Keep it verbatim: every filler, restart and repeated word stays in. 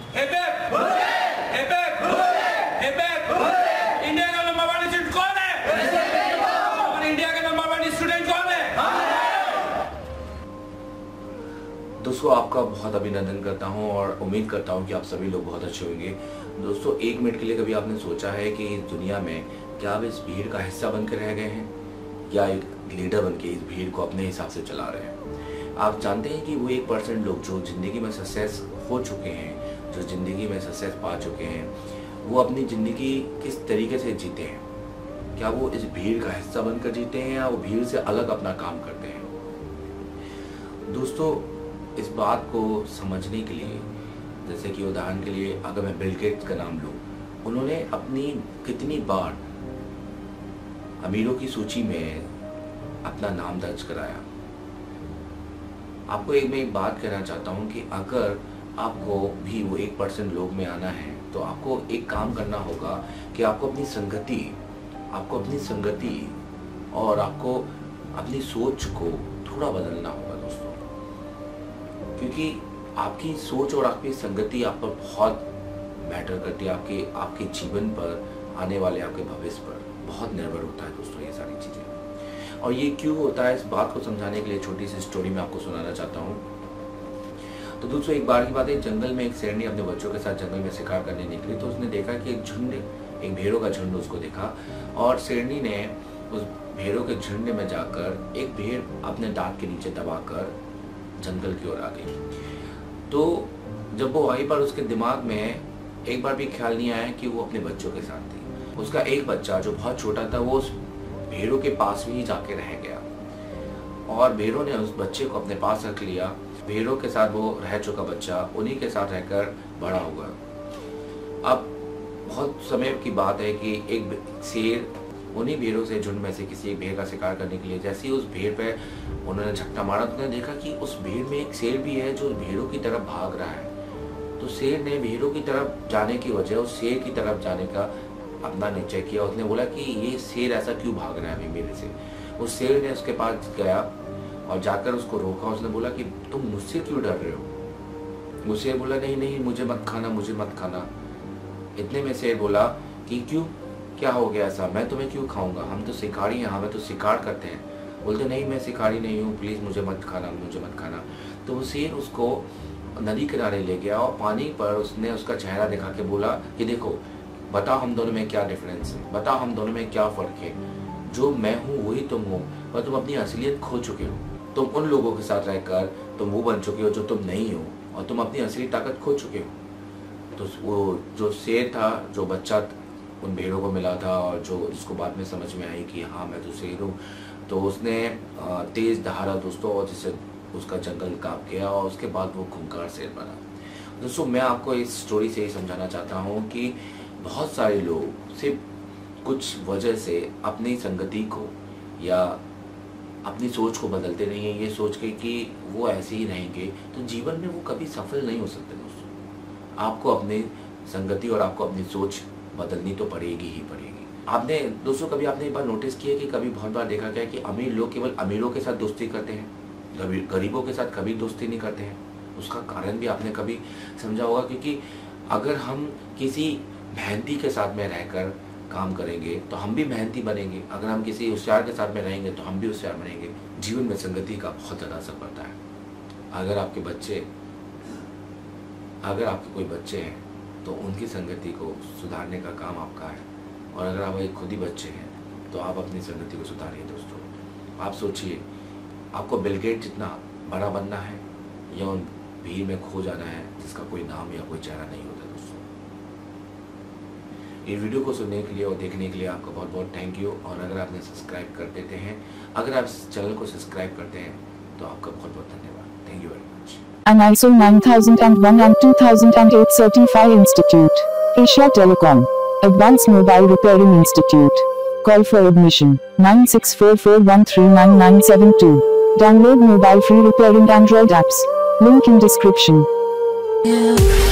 Hip hip hip hip hip hip. India का number one student कौन है? और इंडिया का नंबर वन स्टूडेंट कौन है? दोस्तों आपका बहुत अभिनंदन करता हूं और उम्मीद करता हूं कि आप सभी लोग बहुत अच्छे होंगे। दोस्तों एक मिनट के लिए कभी आपने सोचा है कि इस दुनिया में क्या आप इस भीड़ का हिस्सा बनकर रह गए हैं या एक लीडर बन के इस भीड़ को अपने हिसाब से चला रहे हैं? आप जानते हैं कि वो एक परसेंट लोग जो जिंदगी में सक्सेस हो चुके हैं, जो जिंदगी में सक्सेस पा चुके हैं, वो अपनी जिंदगी किस तरीके से जीते हैं? क्या वो इस भीड़ का हिस्सा बनकर जीते हैं या वो भीड़ से अलग अपना काम करते हैं? दोस्तों इस बात को समझने के लिए, जैसे कि उदाहरण के लिए अगर मैं बिल गेट्स का नाम लूं, उन्होंने अपनी कितनी बार अमीरों की सूची में अपना नाम दर्ज कराया। आपको एक मैं एक बात कहना चाहता हूं कि अगर आपको भी वो एक परसेंट लोग में आना है तो आपको एक काम करना होगा कि आपको अपनी संगति आपको अपनी संगति और आपको अपनी सोच को थोड़ा बदलना होगा दोस्तों, क्योंकि आपकी सोच और आपकी संगति आप पर बहुत मैटर करती है। आपके आपके जीवन पर, आने वाले आपके भविष्य पर बहुत निर्भर होता है दोस्तों ये सारी चीज़ें। और ये क्यों होता है, इस बात को समझाने के लिए छोटी सी स्टोरी मैं आपको सुनाना चाहता हूँ। तो दोस्तों एक बार की बात है, जंगल में एक शेरनी अपने बच्चों के साथ जंगल में शिकार करने निकली। तो उसने देखा कि एक झुंड, एक भेड़ों का झुंड उसको देखा और शेरनी ने उस भेड़ों के झुंड में जाकर एक भेड़ अपने दांत के नीचे दबाकर जंगल की ओर आ गई। तो जब वो आई पर उसके दिमाग में एक बार भी ख्याल नहीं आया कि वो अपने बच्चों के साथ थी। उसका एक बच्चा जो बहुत छोटा था वो उस भेड़ों के पास में ही जाके रह गया और भेड़ों ने उस बच्चे को अपने पास रख लिया। भेड़ों के साथ वो रह चुका बच्चा उन्हीं के साथ रहकर बड़ा हुआ। अब बहुत समय की बात है कि एक शेर उन्हीं भेड़ों से, झुंड में से किसी एक भेड़ का शिकार करने के लिए जैसे ही उस भेड़ पे उन्होंने झपटा मारा तो उन्होंने देखा कि उस भेड़ में एक शेर भी है जो भेड़ों की तरफ भाग रहा है। तो शेर ने भेड़ों की तरफ जाने की वजह उस शेर की तरफ जाने का अपना निश्चय किया। उसने बोला कि ये शेर ऐसा क्यों भाग रहा है अभी मेरे से। उस शेर ने उसके पास गया और जाकर उसको रोका। उसने बोला कि तुम मुझसे क्यों डर रहे हो? वो शेर बोला नहीं नहीं मुझे मत खाना, मुझे मत खाना। इतने में शेर बोला कि क्यों, क्या हो गया ऐसा, मैं तुम्हें क्यों खाऊंगा, हम तो शिकारी हैं, हमें तो शिकार करते हैं। बोलते नहीं मैं शिकारी नहीं हूँ, प्लीज़ मुझे मत खाना, मुझे मत खाना। तो वो शेर उसको नदी किनारे ले गया और पानी पर उसने उसका चेहरा दिखा के बोला कि देखो बताओ हम दोनों में क्या डिफरेंस है, बताओ हम दोनों में क्या फ़र्क है। जो मैं हूँ वही तुम हो, पर तुम अपनी असलियत खो चुके हो। तुम उन लोगों के साथ रहकर तुम वो बन चुके हो जो तुम नहीं हो और तुम अपनी असली ताकत खो चुके हो। तो वो जो शेर था, जो बच्चा उन भेड़ों को मिला था और जो जिसको बाद में समझ में आई कि हाँ मैं तो शेर हूँ, तो उसने तेज दहाड़ा दोस्तों और जिससे उसका जंगल कांप गया और उसके बाद वो खूंखार शेर बना। दोस्तों मैं आपको इस स्टोरी से ही समझाना चाहता हूँ कि बहुत सारे लोग सिर्फ कुछ वजह से अपनी संगति को या अपनी सोच को बदलते नहीं हैं, ये सोच के कि वो ऐसे ही रहेंगे तो जीवन में वो कभी सफल नहीं हो सकते। दोस्तों आपको अपनी संगति और आपको अपनी सोच बदलनी तो पड़ेगी ही पड़ेगी। आपने दोस्तों कभी आपने एक बार नोटिस किया कि कभी बहुत बार देखा गया कि अमीर लोग केवल अमीरों के साथ दोस्ती करते हैं, गरीबों के साथ कभी दोस्ती नहीं करते हैं। उसका कारण भी आपने कभी समझा होगा, क्योंकि अगर हम किसी मेहनती के साथ में रहकर काम करेंगे तो हम भी मेहनती बनेंगे, अगर हम किसी होशियार के साथ में रहेंगे तो हम भी होशियार बनेंगे। जीवन में संगति का बहुत ज़्यादा असर पड़ता है। अगर आपके बच्चे अगर आपके कोई बच्चे हैं तो उनकी संगति को सुधारने का काम आपका है, और अगर आप एक खुद ही बच्चे हैं तो आप अपनी संगति को सुधारिए। दोस्तों आप सोचिए, आपको बिल गेट्स जितना बड़ा बनना है या उन भीड़ में खो जाना है जिसका कोई नाम या कोई चेहरा नहीं होता। दोस्तों इस वीडियो को सुनने के लिए और देखने के लिए आपका बहुत बहुत थैंक यू। और अगर आपने सब्सक्राइब कर देते हैं, अगर आप इस चैनल को सब्सक्राइब करते हैं तो आपका बहुत बहुत धन्यवाद। Thank you very much. An I S O nine thousand one and two thousand eight Certified Institute. Asia Telecom. Advanced Mobile Repairing Institute. Call for admission nine six four four one three nine nine seven two. Download mobile free repairing Android apps. Link in description. Yeah.